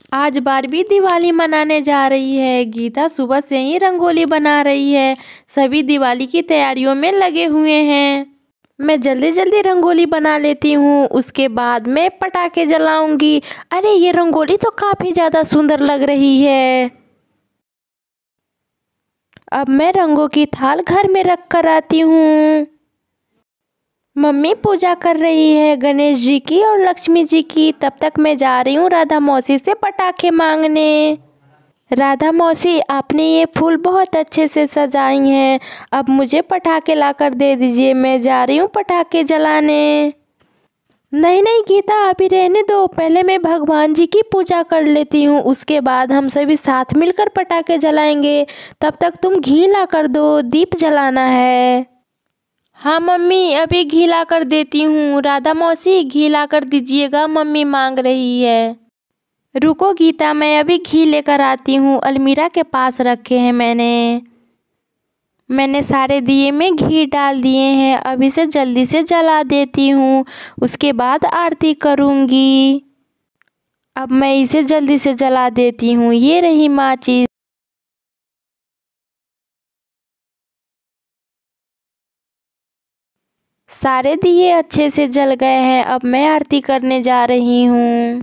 आज बारबी दिवाली मनाने जा रही है। गीता सुबह से ही रंगोली बना रही है। सभी दिवाली की तैयारियों में लगे हुए हैं। मैं जल्दी जल्दी रंगोली बना लेती हूँ, उसके बाद मैं पटाखे जलाऊंगी। अरे ये रंगोली तो काफ़ी ज़्यादा सुंदर लग रही है। अब मैं रंगों की थाल घर में रख कर आती हूँ। मम्मी पूजा कर रही है गणेश जी की और लक्ष्मी जी की। तब तक मैं जा रही हूँ राधा मौसी से पटाखे मांगने। राधा मौसी, आपने ये फूल बहुत अच्छे से सजाई हैं। अब मुझे पटाखे लाकर दे दीजिए, मैं जा रही हूँ पटाखे जलाने। नहीं नहीं गीता, अभी रहने दो, पहले मैं भगवान जी की पूजा कर लेती हूँ, उसके बाद हम सभी साथ मिलकर पटाखे जलाएंगे। तब तक तुम घी ला कर दो, दीप जलाना है। हाँ मम्मी, अभी घी ला कर देती हूँ। राधा मौसी, घी ला कर दीजिएगा, मम्मी मांग रही है। रुको गीता, मैं अभी घी लेकर आती हूँ, अलमीरा के पास रखे हैं मैंने सारे दिए में घी डाल दिए हैं। अब इसे जल्दी से जला देती हूँ, उसके बाद आरती करूँगी। अब मैं इसे जल्दी से जला देती हूँ। ये रही माचिस। सारे दिए अच्छे से जल गए हैं। अब मैं आरती करने जा रही हूँ।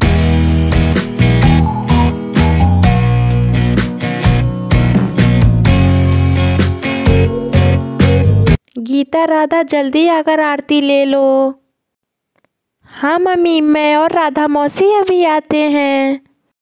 गीता, राधा, जल्दी आकर आरती ले लो। हाँ मम्मी, मैं और राधा मौसी अभी आते हैं।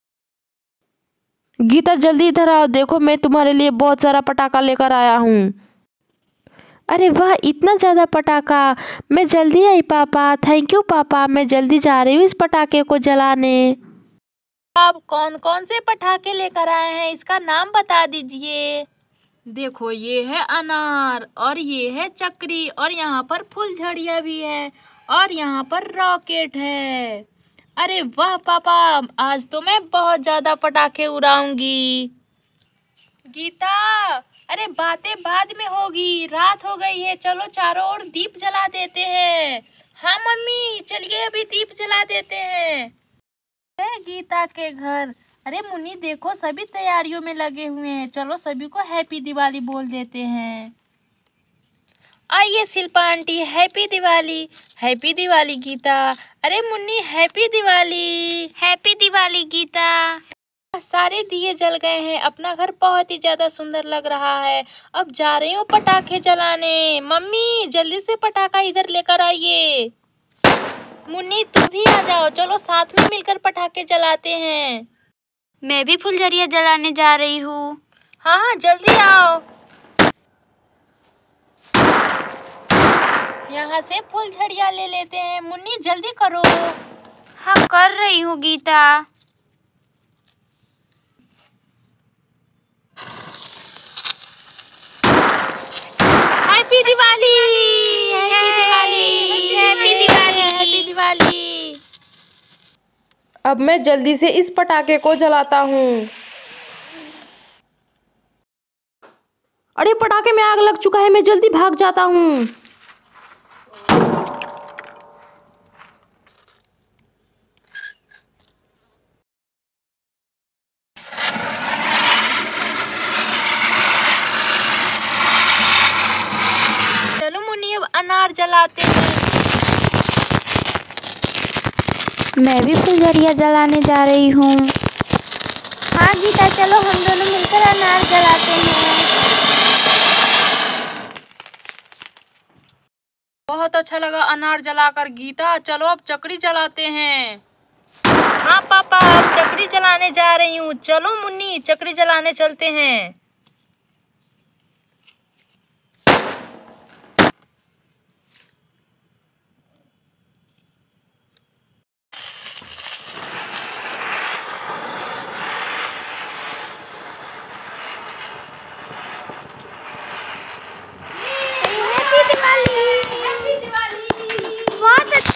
गीता जल्दी इधर आओ, देखो मैं तुम्हारे लिए बहुत सारा पटाखा लेकर आया हूँ। अरे वाह, इतना ज़्यादा पटाखा! मैं जल्दी आई पापा। थैंक यू पापा, मैं जल्दी जा रही हूँ इस पटाखे को जलाने। आप कौन कौन से पटाखे लेकर आए हैं, इसका नाम बता दीजिए। देखो, ये है अनार और ये है चक्री और यहाँ पर फुलझड़िया भी है और यहाँ पर रॉकेट है। अरे वाह पापा, आज तो मैं बहुत ज़्यादा पटाखे उड़ाऊंगी। गीता, अरे बातें बाद में होगी, रात हो गई है, चलो चारों ओर दीप जला देते हैं। हाँ मम्मी, चलिए अभी दीप जला देते हैं। है गीता के घर। अरे मुन्नी देखो, सभी तैयारियों में लगे हुए हैं, चलो सभी को हैप्पी दिवाली बोल देते हैं। आइए Shilpa aunty, happy Diwali. Happy Diwali Geeta. अरे मुन्नी, हैप्पी दिवाली। हैप्पी दिवाली गीता। सारे दिए जल गए हैं, अपना घर बहुत ही ज्यादा सुंदर लग रहा है। अब जा रही हूँ पटाखे जलाने। मम्मी जल्दी से पटाखा इधर लेकर आइए। मुन्नी तुम भी आ जाओ, चलो साथ में मिलकर पटाखे जलाते हैं। मैं भी फुलझड़िया जलाने जा रही हूँ। हाँ हाँ, जल्दी आओ। यहाँ से फुलझड़िया ले लेते हैं। मुन्नी जल्दी करो। हाँ, कर रही हूँ Geeta. Happy Diwali, happy Diwali, happy Diwali, happy Diwali. अब मैं जल्दी से इस पटाखे को जलाता हूँ। अरे पटाखे में आग लग चुका है, मैं जल्दी भाग जाता हूँ। चलो मुन्नी, अब अनार जलाते हैं। मैं भी फुलझड़िया जलाने जा रही हूँ। हाँ गीता, चलो हम दोनों मिलकर अनार जलाते हैं। बहुत अच्छा लगा अनार जलाकर गीता। चलो अब चक्री जलाते हैं। हाँ पापा, अब चक्री जलाने जा रही हूँ। चलो मुन्नी, चक्री जलाने चलते हैं। Happy Diwali, happy Diwali. बहुत अच्छा।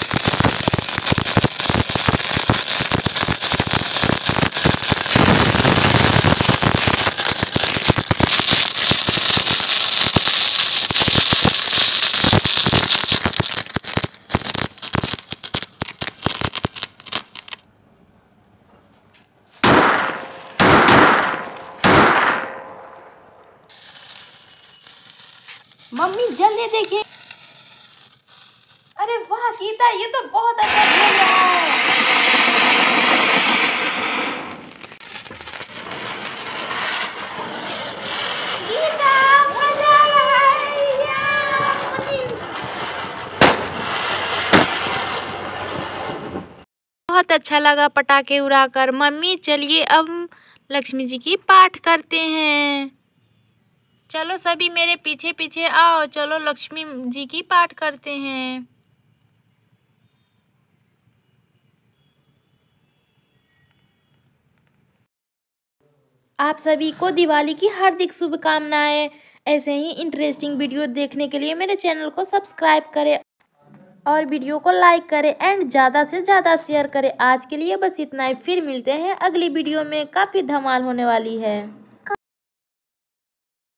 मम्मी जल्दी देखिए। अरे वाह गीता, ये तो बहुत अच्छा खेल रहा है। गीता मजा आ रहा है यार। बहुत अच्छा लगा पटाखे उड़ाकर। मम्मी चलिए अब लक्ष्मी जी की पाठ करते हैं। चलो सभी मेरे पीछे पीछे आओ, चलो लक्ष्मी जी की पाठ करते हैं। आप सभी को दिवाली की हार्दिक शुभकामनाएं। ऐसे ही इंटरेस्टिंग वीडियो देखने के लिए मेरे चैनल को सब्सक्राइब करें और वीडियो को लाइक करें एंड ज़्यादा से ज़्यादा शेयर करें। आज के लिए बस इतना ही, फिर मिलते हैं अगली वीडियो में, काफ़ी धमाल होने वाली है।